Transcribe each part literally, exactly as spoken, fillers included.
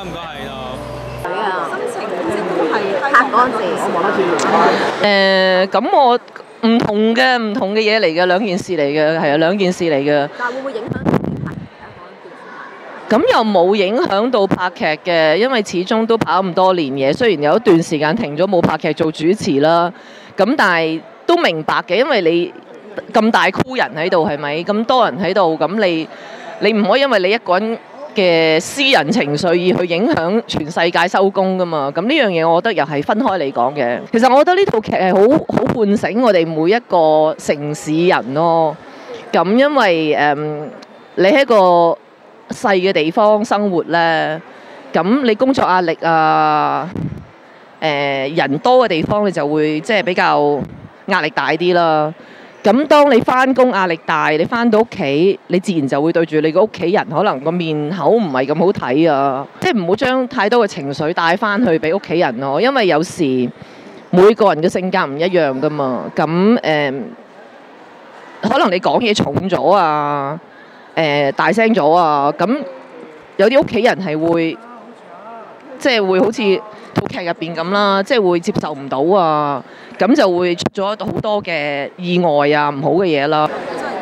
該係咯。 係啊，心情即係都係拍嗰陣時。 誒，咁我唔同嘅唔同嘅嘢嚟嘅，兩件事嚟嘅，係啊，兩件事嚟嘅。 但係會唔會影響到你拍劇啊？嗰陣時咁又冇影響到拍劇嘅，因為始終都跑咁多年嘢。雖然有一段時間停咗冇拍劇做主持啦，咁但係都明白嘅，因為你咁大箍人喺度，係咪？咁多人喺度，咁你你唔可以因為你一個人嘅私人情緒而去影響全世界收工噶嘛？咁呢樣嘢我覺得又係分開嚟講嘅。其實我覺得呢套劇係好好喚醒我哋每一個城市人咯。咁因為誒、嗯，你喺一個細嘅地方生活呢，咁你工作壓力啊，誒、呃、人多嘅地方你就會即係比較壓力大啲啦。咁當你翻工壓力大，你翻到屋企，你自然就會對住你個屋企人，可能個面口唔係咁好睇啊！即係唔好將太多嘅情緒帶翻去俾屋企人咯，因為有時每個人嘅性格唔一樣噶嘛。咁誒、呃，可能你講嘢重咗啊，誒、呃、大聲咗啊，咁有啲屋企人係會即係會好似套劇入邊咁啦，即係會接受唔到啊。咁就會出咗好多嘅意外啊，唔好嘅嘢啦。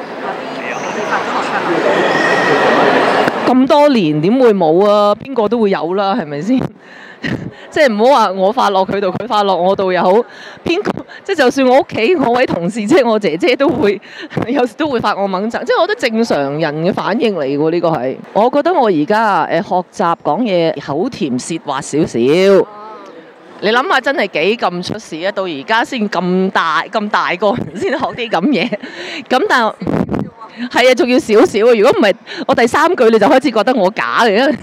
咁多年點會冇啊？邊個都會有啦，係咪先？即係唔好話我發落佢度，佢發落我度又好。邊個即係就算我屋企我位同事，即係我姐姐都會有時都會發我猛憎。即係我覺得正常人嘅反應嚟喎，呢個係。我覺得我而家誒學習講嘢口甜舌滑少少。你諗下，真係幾咁出事啊！到而家先咁大咁大個人先學啲咁嘢，咁但係係啊，仲要少少啊！如果唔係，我第三句你就開始覺得我假嚟啦。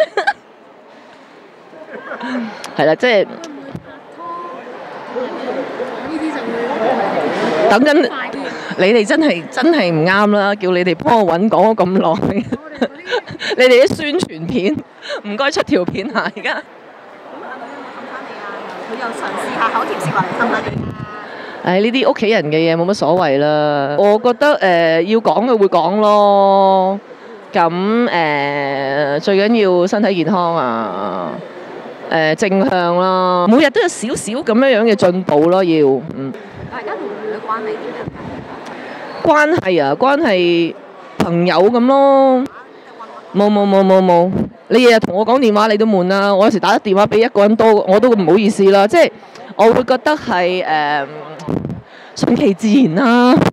係啦，即係等緊你哋真係真係唔啱啦！叫你哋幫我揾講咗咁耐，你哋啲宣傳片唔該出條片下而家。 佢又嘗試下口甜舌滑嚟氹下你啊！ 誒呢啲屋企人嘅嘢冇乜所謂啦。我覺得誒、呃、要講嘅會講咯。咁誒、呃、最緊要身體健康啊！誒、呃、正向啦，每日都有少少咁樣樣嘅進步咯。要嗯。 大家同佢嘅關係點樣？ 關係啊，關係朋友咁咯。冇冇冇冇冇，你日日同我講電話你都悶啦。我有時打得電話俾一個人多，我都唔好意思啦。即係我會覺得係誒順其自然啦。